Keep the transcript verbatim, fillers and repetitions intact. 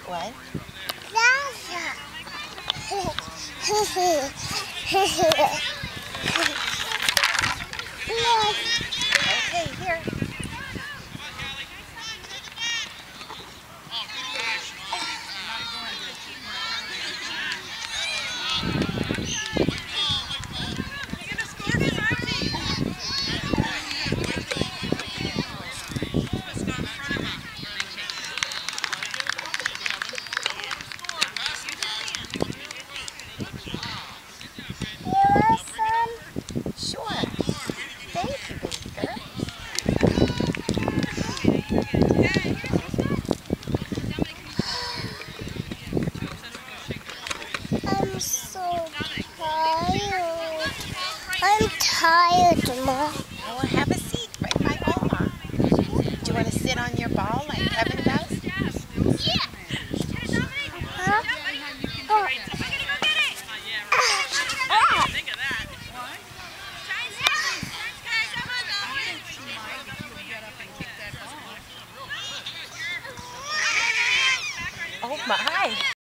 What? Okay, here. Sure. Thank you, Baker. I'm so tired. I'm tired, Mom. Well, have a seat right by Oma. Do you want to sit on your ball like Kevin does? Yeah. Huh? Oh. Oh my.